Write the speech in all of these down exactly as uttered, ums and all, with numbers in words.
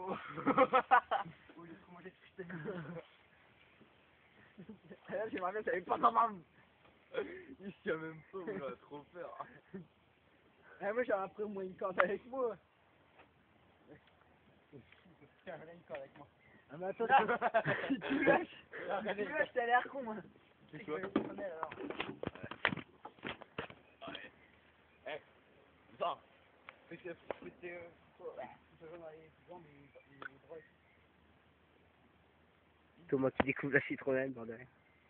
Oh. Au lieu de manger ce que là, j'aimerais bien, t'avais pas maman. Il se tient même pas, il a trop peur. Ah, moi, j'aurais pris au moins une corde avec moi. Tiens, une corde avec moi. Ah, mais attends, si tu lâches, si tu lâches, t'as l'air con, hein. C'est quoi? Alors. Ouais. Eh, ça. Fais que, fais que, ouais, tu peux dans les jambes et les bras. Thomas qui découvre la citronnelle, bordel.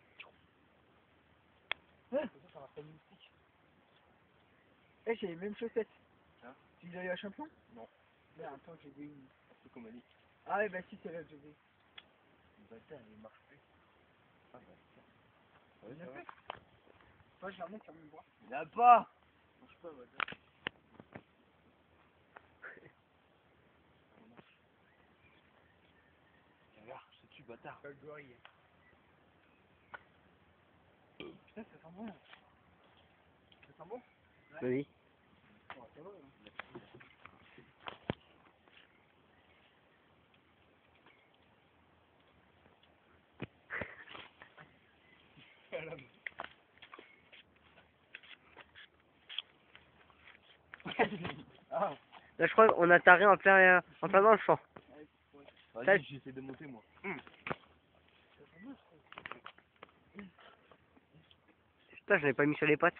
Ça, ça rappelle une musique. Eh, j'ai les mêmes chaussettes. Hein? Tu les as eu à Champion? Non. Mais attends, j'ai des une. C'est comme elle dit. Ah ouais, bah si, c'est là que j'ai des. Bah tiens, il marche plus. Ah bah tiens. Il y en a plus. Toi, je la monte sur mon bras. Il n'y en a pas. Je marche pas, bah tiens. Regarde, je tue, bâtard. Quel gorille. Putain, ça sent bon. Ça sent bon? Ouais. Oui. Oh, ça va, hein. Ah. Là, je crois qu'on a taré en plein, en plein dans le champ. Vas-y, j'essaie de monter, moi. Mmh. Putain, je l'ai pas mis sur les pattes.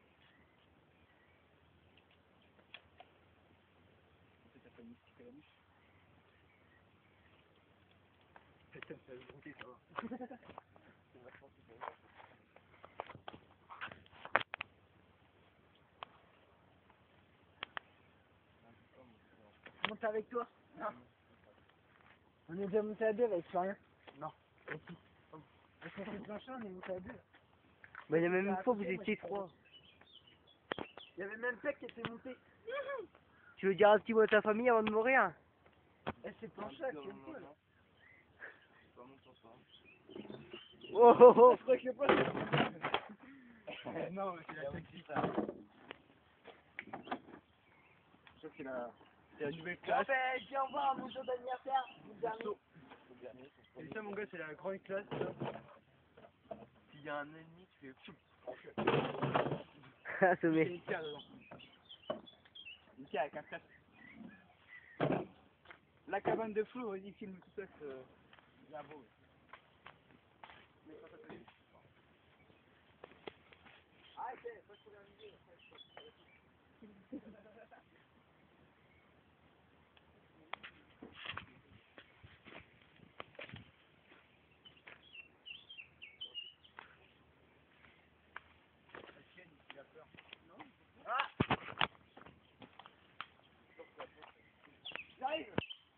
Monte avec toi? Non. On est déjà monté à deux avec rien. Non. Avec mon fils machin, on est monté à deux. Bah, il y a même une fois, vous étiez trois. Il y avait même Pec qui était monté. Tu veux dire un petit mot à ta famille avant de mourir? Elle s'est planchée avec une poule. Oh oh oh. Je crois que je sais pas. Non, mais c'est la tactique. Je crois que c'est la... C'est la nouvelle classe. Bon, ben, je viens voir mon jour d'anniversaire. Et ça, mon gars, c'est la grande classe. S'il y a un ennemi, tu fais... Assommé. Il y a une pierre dedans. Une pierre avec un casque. La cabane de flou, vas-y, filme tout ça. C'est bien beau. Ah, c'est pas trop bien l'idée. J'arrive.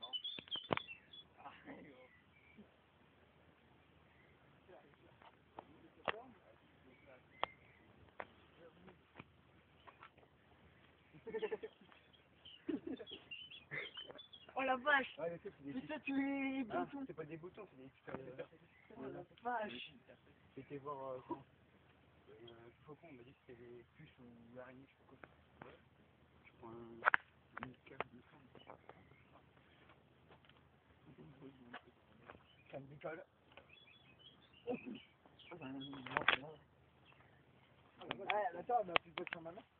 Oh la vache! Ouais, mais ça, c'est des Mais ça, tu les Ah, boutons! c'est pas des boutons, c'est des super. Oh la vache! J'étais voir euh, comment euh, Faucon, on m'a dit que c'était des puces ou araignées, je sais pas quoi. Ouais. Je prends un. Une carte de sang. Ça me décolle. Ah, attends, on a plus de sur maintenant.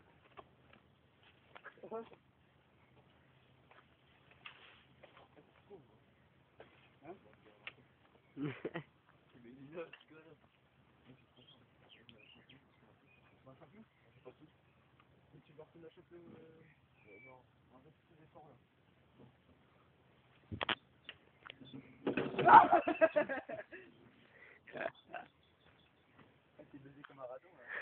Tu vas refaire la chope le... Non, en fait, c'est des forts là. Ah, t'es baisé comme un radon là.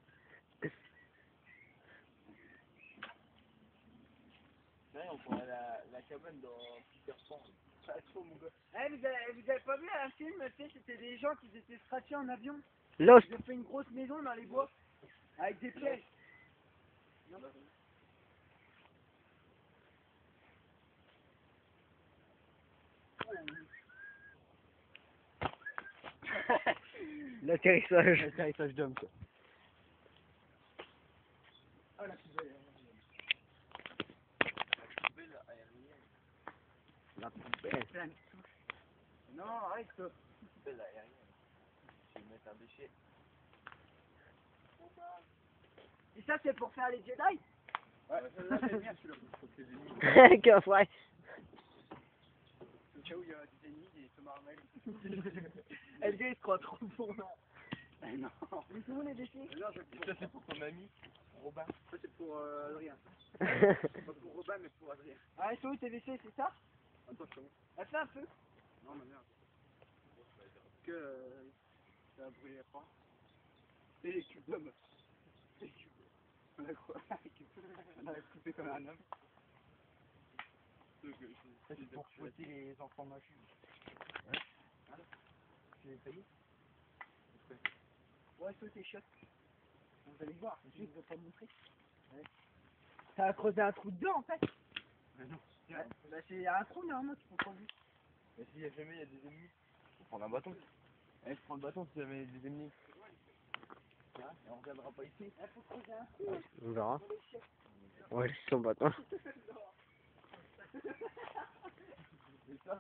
Là, on prend la, la cabane dans Peter Pan. Ah, trop mon gars. Eh, vous avez, vous avez pas vu un film, tu sais, c'était des gens qui étaient scratchés en avion. Lost. Ils ont fait une grosse maison dans les bois. Avec des pièges. Non. L'atterrissage. L'atterrissage d'homme, quoi. Ah, la plus belle. La poubelle. Plein de touches. Non, arrête toi. Là, y a rien. Je vais mettre un déchet. Et ça, c'est pour faire les Jedi? Ouais, là c'est bien celui-là. Que ouais. Au cas où il y a des ennemis, des Thomas Armel. L G, il se croit trop bon. Eh non. Mais c'est où les déchets? Non, c'est pour, Ça, c'est pour ton ami, Robin. ça, c'est pour euh, Adrien. Pas pour Robin, mais pour Adrien. Ah, c'est où tes déchets, c'est ça? Attends, je commence. Ah, fais un peu. Non, ma merde. Que euh, ça a brûlé la croix. Et les cubes d'hommes. Les cubes. On a quoi? On a coupé comme un homme. Ça, c'est pour fouetter les enfants magiques. Tu les payes? Ouais, c'est où tes chiottes? Vous allez voir, je vais pas te montrer. Ouais. Ça a creusé un trou dedans, en fait. Mais non. Ouais. Bah, c'est un trou, normalement, tu comprends plus. Mais s'il y a jamais il y a des ennemis, faut prendre un bâton. Eh, je prends le bâton si jamais il y a des ennemis. Hein, et on reviendra pas ici. Il faut creuser un trou. On verra. Ouais, c'est son bâton. C'est ça?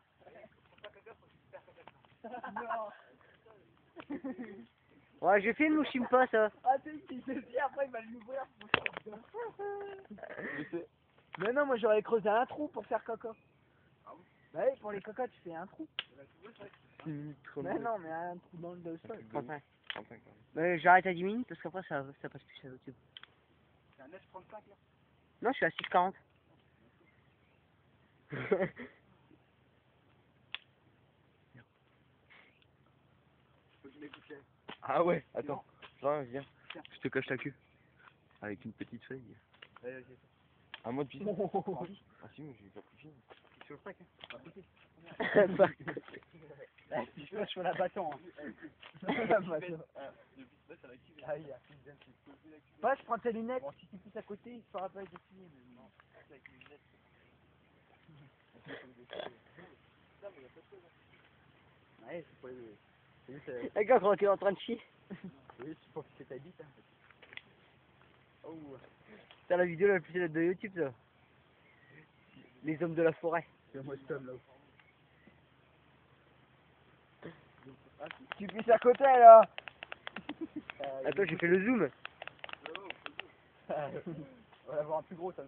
Non. Ouais, je filme ou je filme pas ça? Ah, tu sais, il se dit après, il va l'ouvrir pour que Je sais. Mais non, moi j'aurais creusé un trou pour faire caca. Ah bon? Bah oui, pour les cacas, tu fais un trou. Mais non, mais un trou dans le sol. trente-cinq. trente-cinq. Mais j'arrête à dix minutes parce qu'après ça, ça passe plus à YouTube. C'est un F trente-cinq là. Non, je suis à six quarante. Faut que je m'écoute là. Ah ouais, attends. Viens, viens. Je te cache la queue. Avec une petite feuille. Allez, ok. Un mot de piscine. Ah si, mais j'ai pas pris fini. Sur le sac, hein. Pas côté. Bah. Je lâche sur la bâton. La bâton. Ah, il y a. Ouais, je prends tes lunettes. Bon, si tu pousses à côté, il fera pas dessiner. Mais non. Avec mes lunettes. Ouais, c'est pas les. C'est juste. euh, D'accord, quand tu es en train de chier. Oui, c'est pour que ta bite. Hein. Oh. C'est la vidéo la plus célèbre de YouTube, ça. Les hommes de la forêt. C'est moi ce homme là. Tu pisses à côté, là. Attends, j'ai fait le zoom. On va avoir un plus gros, Tom.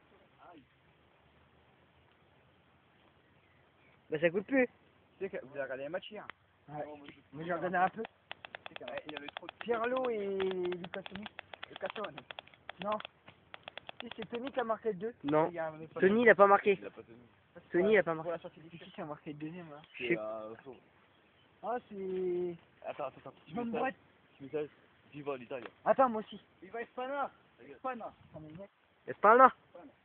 Bah, ça coûte plus. Tu sais que vous avez regardé les matchs hier. Ouais. Mais j'en donnais un peu. Tu sais qu'il y avait trop de. Pierlot et Lucas Tony. Le carton. Non. Si, c'est Tony qui a marqué le deux. Non, Il y a un- Tony il a pas marqué. Il a pas tenu. Tony il a pas Pour marqué. la sortie du C'est qui qui a marqué le deuxième, là? Je sais C'est euh, faux. Ah, c'est... Attends, attends, attends. Petit Bonne message. boîte. Petit message. Viva l'Italie. Attends, moi aussi. Il va Espana. Espana. Prends mes lunettes. Est-ce pas là?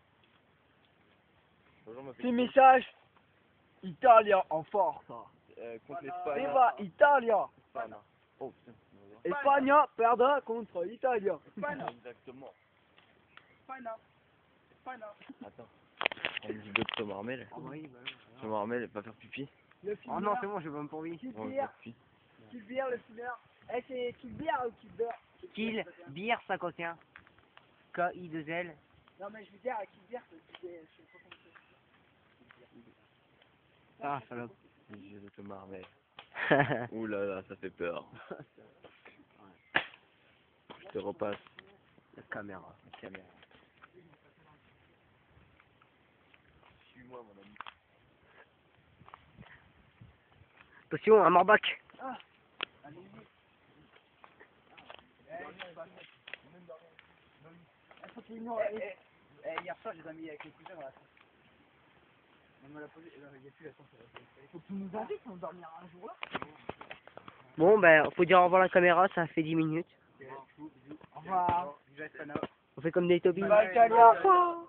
Bonjour, ma Petit fille. message. Italia en force. Euh, contre l'Espagne. Viva Italia. Espagne. Oh putain. Espagne perdra contre Italia. Espana. Exactement. Espana. Espana. Attends. Une vidéo de Thomas Armel. Ah oui, bah oui. Thomas Armel, il va faire pipi. Le Oh non, c'est bon, j'ai même pas envie. Kill Bon, il va beer. faire pipi. Kill beer, le fumeur. Eh, c'est kill beer ou kill beer? Kill, Beer cinquante et un. K I deux L. Non, mais je veux dire, kill beer, c'est... Je sais pas comment c'est. Ah, salope. Les yeux de Thomas Armel. Ouh là là, ça fait peur. Je te repasse. La caméra. La caméra. Suis-moi, mon ami. Attention, un Morbac. Ah, faut qu'il nous... Eh, eh, eh, hier soir, j'ai dormi avec les cousins dans la chambre. On me l'a posé. Non, il n'y a plus la chambre. Faut que tu nous invites, on dormira un jour là. Bon, ben, faut dire au revoir à la caméra, ça fait dix minutes. Au revoir. Viva Espana. On fait comme des Toby. Viva Italia.